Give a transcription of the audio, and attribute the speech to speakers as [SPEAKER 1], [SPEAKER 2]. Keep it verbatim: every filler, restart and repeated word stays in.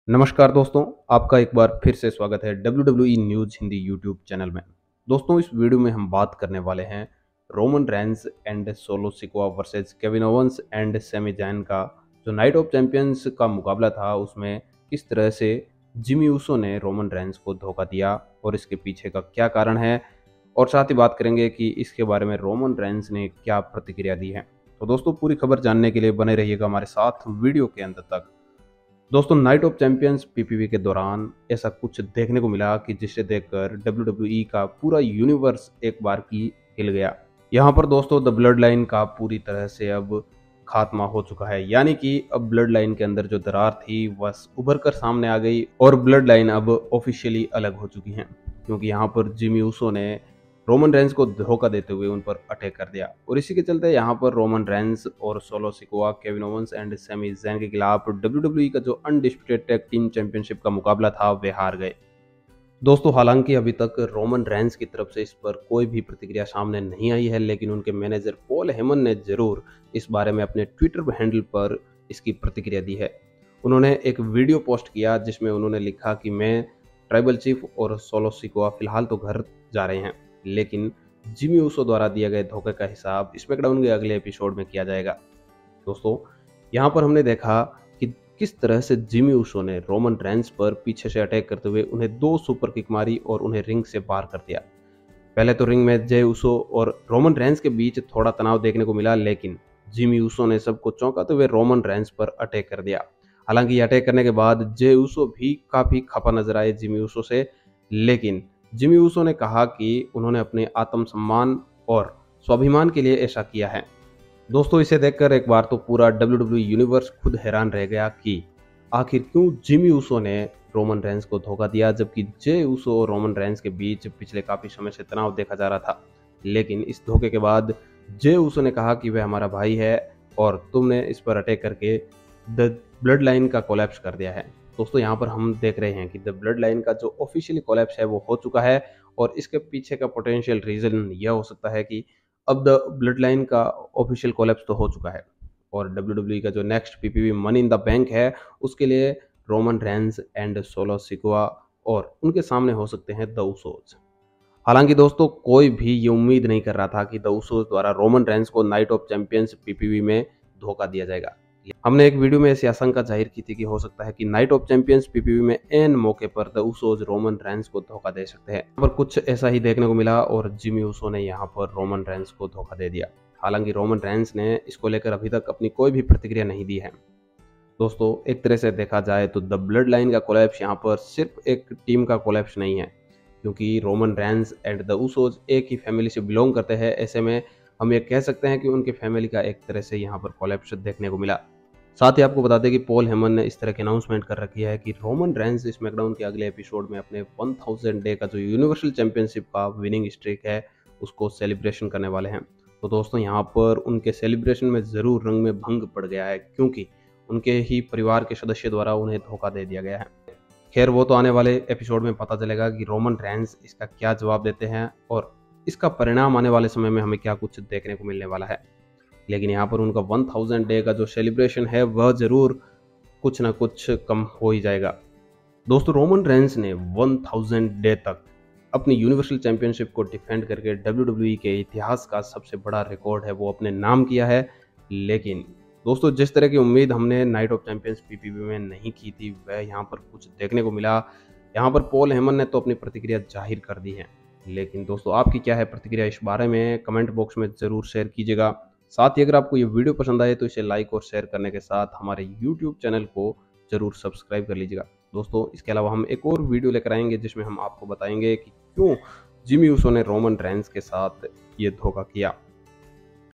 [SPEAKER 1] नमस्कार दोस्तों, आपका एक बार फिर से स्वागत है W W E news Hindi YouTube channel में। दोस्तों, इस वीडियो में हम बात करने वाले हैं Roman Reigns and Solo Sikoa versus Kevin Owens and Sami Zayn का जो नाइट ऑफ चैंपियंस का मुकाबला था, उसमें किस तरह से जिमी ऊसो ने रोमन रेंस को धोखा दिया और इसके पीछे का क्या कारण है, और साथ ही बात करेंगे कि इसके बारे में रोमन रेंस ने क्या प्रतिक्रिया दी है। तो दोस्तों, पूरी खबर जानने के लिए बने रहिएगा हमारे साथ वीडियो के अंत तक। दोस्तों, नाइट ऑफ चैंपियंस पीपीवी के दौरान ऐसा कुछ देखने को मिला कि जिसे देखकर डब्ल्यू डब्ल्यू ई का पूरा यूनिवर्स एक बार की हिल गया। यहाँ पर दोस्तों द ब्लड लाइन का पूरी तरह से अब खात्मा हो चुका है, यानी कि अब ब्लड लाइन के अंदर जो दरार थी वह उभर कर सामने आ गई और ब्लड लाइन अब ऑफिशियली अलग हो चुकी है, क्योंकि यहाँ पर जिमी ऊसो ने रोमन रेंस को धोखा देते हुए उन पर अटैक कर दिया और इसी के चलते यहाँ पर रोमन रेंस और Solo Sikoa, Kevin Owens and Sami Zayn के खिलाफ डब्ल्यू डब्ल्यू ई का जो अनडिस्प्यूटेड टैग टीम चैंपियनशिप का मुकाबला था वे हार गए। दोस्तों, हालांकि अभी तक रोमन रेंस की तरफ से इस पर कोई भी प्रतिक्रिया सामने नहीं आई है, लेकिन उनके मैनेजर पॉल हेमन ने जरूर इस बारे में अपने ट्विटर हैंडल पर इसकी प्रतिक्रिया दी है। उन्होंने एक वीडियो पोस्ट किया जिसमें उन्होंने लिखा कि मैं, ट्राइबल चीफ और सोलो सिकोआ फिलहाल तो घर जा रहे हैं, लेकिन जिमी ऊसो द्वारा दिए गए धोखे का हिसाब स्मैकडाउन के अगले एपिसोड में किया जाएगा। दोस्तों, यहाँ पर हमने देखा कि किस तरह से जिमी ऊसो ने रोमन रेंस पर पीछे से अटैक करते हुए उन्हें दो सुपर किक मारी और उन्हें रिंग से बाहर कर दिया। पहले तो रिंग में जे ऊसो और रोमन रेंस के बीच थोड़ा तनाव देखने को मिला, लेकिन जिमी ऊसो ने सबको चौंकाते हुए रोमन रेंस पर अटैक कर दिया। हालांकि अटैक करने के बाद जे ऊसो भी काफी खफा नजर आए जिमी ऊसो से, लेकिन जिमी ऊसो ने कहा कि उन्होंने अपने आत्मसम्मान और स्वाभिमान के लिए ऐसा किया है। दोस्तों, इसे देखकर एक बार तो पूरा डब्ल्यू डब्ल्यू ई यूनिवर्स खुद हैरान रह गया कि आखिर क्यों जिमी ऊसो ने रोमन रेंस को धोखा दिया, जबकि जे ऊसो और रोमन रेंस के बीच पिछले काफी समय से तनाव देखा जा रहा था। लेकिन इस धोखे के बाद जे ऊसो ने कहा कि वह हमारा भाई है और तुमने इस पर अटैक करके द ब्लड लाइन का कोलैप्स कर दिया है। दोस्तों, यहाँ पर हम देख रहे हैं कि द ब्लड लाइन का जो ऑफिशियली कोलैप्स है वो हो चुका है, और इसके पीछे का पोटेंशियल रीजन यह हो सकता है कि अब द ब्लड लाइन का ऑफिशियल कोलैप्स तो हो चुका है और डब्ल्यू डब्ल्यू ई का जो next PPV money in the bank है उसके लिए Roman Reigns and Solo Sikoa और उनके सामने हो सकते हैं द उसोस। हालांकि दोस्तों, कोई भी ये उम्मीद नहीं कर रहा था कि द उसोस द्वारा रोमन रेंस को नाइट ऑफ चैंपियंस पीपीवी में धोखा दिया जाएगा। हमने एक वीडियो में ऐसी आशंका जाहिर की थी कि हो सकता है कि नाइट ऑफ चैंपियंस पीपीवी में एन मौके पर द उसोस रोमन रेंस को धोखा दे सकते हैं, पर कुछ ऐसा ही देखने को मिला और जिमी ऊसो ने यहाँ पर रोमन रेंस को धोखा दे दिया। हालांकि रोमन रेंस ने इसको लेकर अभी तक अपनी कोई भी प्रतिक्रिया नहीं दी है। दोस्तों, एक तरह से देखा जाए तो द ब्लड लाइन का कोलैप्स यहाँ पर सिर्फ एक टीम का कोलैप्स नहीं है, क्योंकि Roman Reigns and the Usos एक ही फैमिली से बिलोंग करते हैं। ऐसे में हम ये कह सकते हैं कि उनकी फैमिली का एक तरह से यहाँ पर कोलैप्स देखने को मिला। साथ ही आपको बता दें कि पॉल हेमन ने इस तरह की अनाउंसमेंट कर रखी है कि रोमन रेंस स्मैकडाउन के अगले एपिसोड में अपने वन थाउज़ेंड डे का जो यूनिवर्सल चैंपियनशिप का विनिंग स्ट्रीक है उसको सेलिब्रेशन करने वाले हैं। तो दोस्तों, यहाँ पर उनके सेलिब्रेशन में ज़रूर रंग में भंग पड़ गया है, क्योंकि उनके ही परिवार के सदस्य द्वारा उन्हें धोखा दे दिया गया है। खैर, वो तो आने वाले एपिसोड में पता चलेगा कि रोमन रेंस इसका क्या जवाब देते हैं और इसका परिणाम आने वाले समय में हमें क्या कुछ देखने को मिलने वाला है। लेकिन यहाँ पर उनका वन थाउज़ेंड डे का जो सेलिब्रेशन है वह जरूर कुछ ना कुछ कम हो ही जाएगा। दोस्तों, रोमन रेंस ने वन थाउज़ेंड डे तक अपनी यूनिवर्सल चैंपियनशिप को डिफेंड करके डब्ल्यू डब्ल्यू ई के इतिहास का सबसे बड़ा रिकॉर्ड है वो अपने नाम किया है। लेकिन दोस्तों, जिस तरह की उम्मीद हमने नाइट ऑफ चैंपियंस पीपीवी में नहीं की थी वह यहाँ पर कुछ देखने को मिला। यहाँ पर पॉल हेमन ने तो अपनी प्रतिक्रिया जाहिर कर दी है, लेकिन दोस्तों आपकी क्या है प्रतिक्रिया इस बारे में कमेंट बॉक्स में ज़रूर शेयर कीजिएगा। साथ ही अगर आपको ये वीडियो पसंद आए तो इसे लाइक और शेयर करने के साथ हमारे यूट्यूब चैनल को जरूर सब्सक्राइब कर लीजिएगा। दोस्तों, इसके अलावा हम एक और वीडियो लेकर आएंगे जिसमें हम आपको बताएंगे कि क्यों जिमी ऊसो ने रोमन रेंस के साथ ये धोखा किया।